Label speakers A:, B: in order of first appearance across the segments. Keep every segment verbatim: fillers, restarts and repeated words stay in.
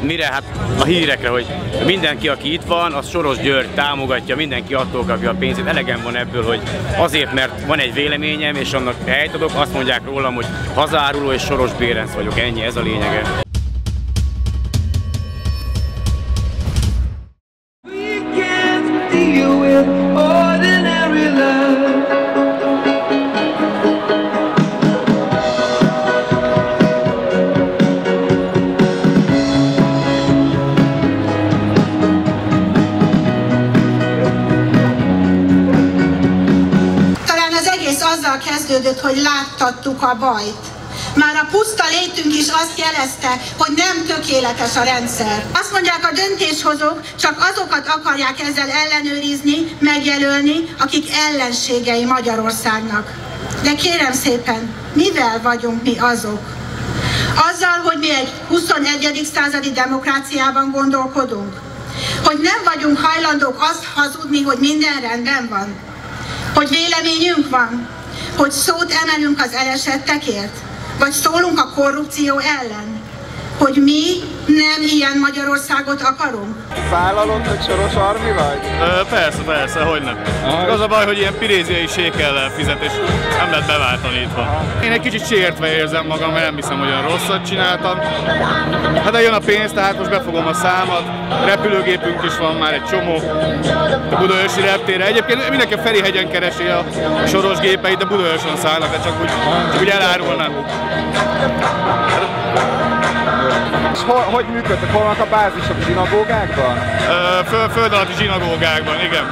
A: Mire? Hát a hírekre, hogy mindenki, aki itt van, az Soros György támogatja, mindenki attól kapja a pénzét. Elegem van ebből, hogy azért, mert van egy véleményem, és annak helyt adok, azt mondják rólam, hogy hazáruló és Soros Bérenc vagyok. Ennyi, ez a lényege.
B: Azzal kezdődött, hogy láttattuk a bajt. Már a puszta létünk is azt jelezte, hogy nem tökéletes a rendszer. Azt mondják, a döntéshozók csak azokat akarják ezzel ellenőrizni, megjelölni, akik ellenségei Magyarországnak. De kérem szépen, mivel vagyunk mi azok? Azzal, hogy mi egy huszonegyedik századi demokráciában gondolkodunk? Hogy nem vagyunk hajlandók azt hazudni, hogy minden rendben van? Hogy véleményünk van? Hogy szót emelünk az elesettekért? Vagy szólunk a korrupció ellen? Hogy mi nem ilyen Magyarországot akarunk?
C: Vállalod, hogy Soros Armi vagy?
D: Ö, persze, persze, hogyne. Csak az a baj, hogy ilyen piréziai sékellel fizet, és nem lehet beváltani itthon. Én egy kicsit sértve érzem magam, mert nem hiszem, hogy olyan rosszat csináltam. Hát de jön a pénz, tehát most befogom a számat. Repülőgépünk is van már egy csomó. A Budaörsi reptére. Egyébként mindenki a Ferihegyen keresi a Soros gépeit, de Budaörsen szállnak, de csak úgy, csak úgy elárulnám.
C: És ho hogy működtek? Hol vannak a bázisok? Zsinagógákban?
D: Föld, föld alatti zsinagógákban, igen.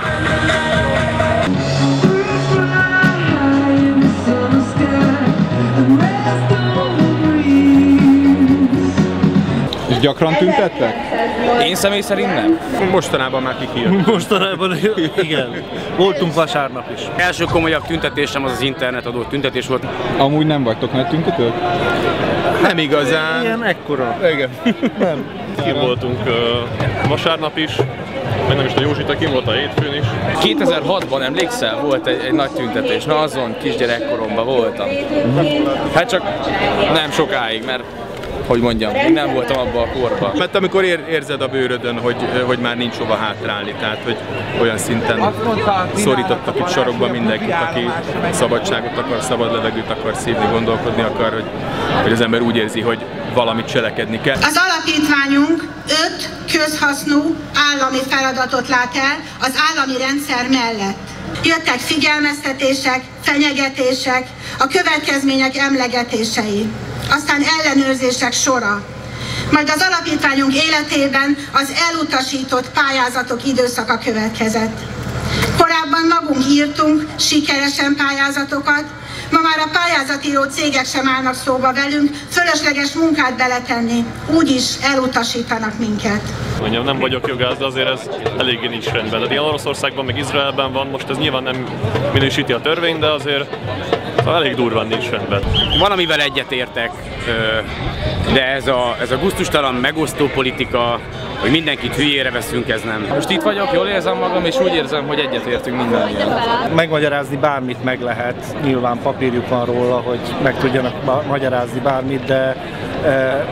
C: És gyakran tüntettek?
E: Én személy szerint nem.
D: Mostanában már kikijött.
E: Mostanában igen. Voltunk vasárnap is.
A: Első komolyabb tüntetésem az az internetadó tüntetés volt.
C: Amúgy nem vagytok nagy tüntetők?
D: Nem igazán.
E: Ilyen ekkora.
D: Igen.
E: Nem.
F: Kim voltunk uh, vasárnap is, meg nem is a Józsita, kim volt a hétfőn is.
E: kétezer-hatban emlékszel, volt egy, egy nagy tüntetés, na azon kisgyerekkoromban voltam. Hát csak nem sokáig, mert hogy mondjam, még nem voltam abban a korban.
D: Mert amikor ér, érzed a bőrödön, hogy, hogy már nincs hova hátrálni, tehát hogy olyan szinten szorítottak itt sarokba mindenkit, aki szabadságot akar, szabad levegőt akar szívni, gondolkodni akar, hogy, hogy az ember úgy érzi, hogy valamit cselekedni kell.
B: Az alapítványunk öt közhasznú állami feladatot lát el az állami rendszer mellett. Jöttek figyelmeztetések, fenyegetések, a következmények emlegetései, aztán ellenőrzések sora. Majd az alapítványunk életében az elutasított pályázatok időszaka következett. Korábban magunk írtunk sikeresen pályázatokat, ma már a pályázatíró cégek sem állnak szóba velünk, fölösleges munkát beletenni, úgyis elutasítanak minket.
F: Mondjam, nem vagyok jogász, de azért ez eléggé nincs rendben. De ilyen Oroszországban, meg Izraelben van, most ez nyilván nem minősíti a törvény, de azért elég durván nincs rendben.
A: Van, amivel egyetértek, de ez a, ez a gusztustalan megosztó politika, hogy mindenkit hülyére veszünk, ez nem.
E: Most itt vagyok, jól érzem magam, és úgy érzem, hogy egyetértünk mindannyian. Megmagyarázni bármit meg lehet, nyilván papírjuk van róla, hogy meg tudjanak magyarázni bármit, de e,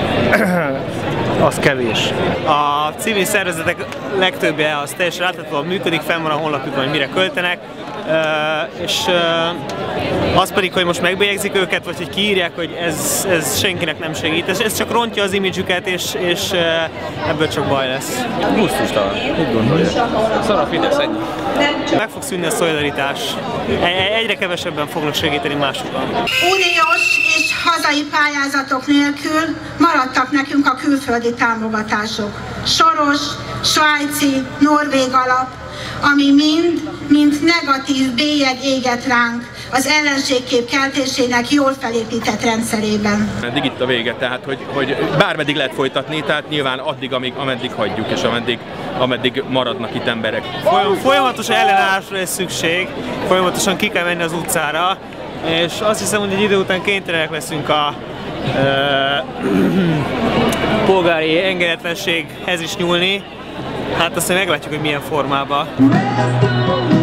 E: az kevés.
G: A civil szervezetek legtöbbje az teljesen átláthatóan működik, fenn van a honlapjukon, hogy mire költenek, és az pedig, hogy most megbélyegzik őket, vagy hogy kiírják, hogy ez, ez senkinek nem segít. Ez, ez csak rontja az imidzsüket, és, és ebből csak baj lesz.
E: Gusztustalan, úgy gondolja. Szar a Fidesz, ennyi.
G: Meg fog szűnni a szolidaritás. Egyre kevesebben fognak segíteni másokon.
B: Uniós és hazai pályázatok nélkül maradtak nekünk a külföldi támogatások. Soros, svájci, norvég alap, ami mind, mint negatív bélyeg éget ránk az ellenségkép keltésének jól felépített rendszerében.
D: Eddig itt a vége, tehát hogy, hogy bármeddig lehet folytatni, tehát nyilván addig, amíg, ameddig hagyjuk, és ameddig, ameddig maradnak itt emberek.
G: Folyamatos ellenállásra lesz szükség, folyamatosan ki kell menni az utcára, és azt hiszem, hogy egy idő után kénytelenek leszünk a uh, polgári engedetlenséghez is nyúlni. Hát aztán meglátjuk, hogy milyen formában.